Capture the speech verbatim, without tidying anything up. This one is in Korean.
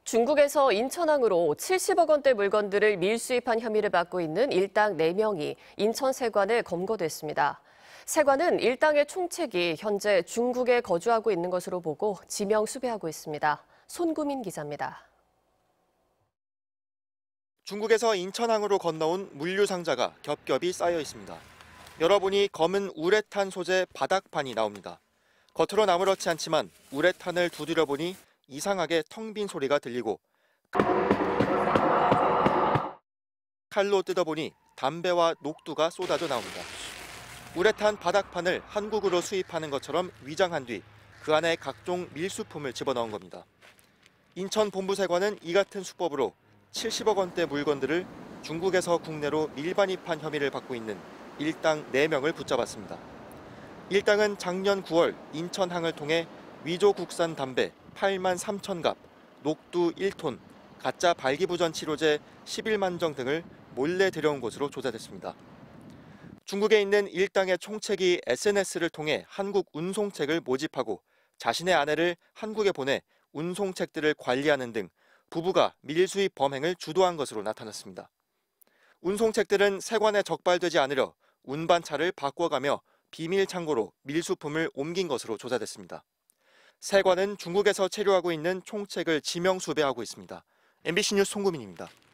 중국에서 인천항으로 칠십억 원대 물건들을 밀수입한 혐의를 받고 있는 일당 네 명이 인천 세관에 검거됐습니다. 세관은 일당의 총책이 현재 중국에 거주하고 있는 것으로 보고 지명 수배하고 있습니다. 손구민 기자입니다. 중국에서 인천항으로 건너온 물류 상자가 겹겹이 쌓여 있습니다. 열어보니 검은 우레탄 소재 바닥판이 나옵니다. 겉으로 아무렇지 않지만 우레탄을 두드려 보니 이상하게 텅 빈 소리가 들리고 칼로 뜯어보니 담배와 녹두가 쏟아져 나옵니다. 우레탄 바닥판을 한국으로 수입하는 것처럼 위장한 뒤 그 안에 각종 밀수품을 집어넣은 겁니다. 인천 본부세관은 이 같은 수법으로 칠십억 원대 물건들을 중국에서 국내로 밀반입한 혐의를 받고 있는 일당 네 명을 붙잡았습니다. 일당은 작년 구월 인천항을 통해 위조 국산 담배 팔만 삼천 갑, 녹두 일 톤, 가짜 발기부전 치료제 십일만 정 등을 몰래 들여온 것으로 조사됐습니다. 중국에 있는 일당의 총책이 에스엔에스를 통해 한국 운송책을 모집하고 자신의 아내를 한국에 보내 운송책들을 관리하는 등 부부가 밀수입 범행을 주도한 것으로 나타났습니다. 운송책들은 세관에 적발되지 않으려 운반차를 바꿔가며 비밀 창고로 밀수품을 옮긴 것으로 조사됐습니다. 세관은 중국에서 체류하고 있는 총책을 지명 수배하고 있습니다. 엠비씨 뉴스 송구민입니다.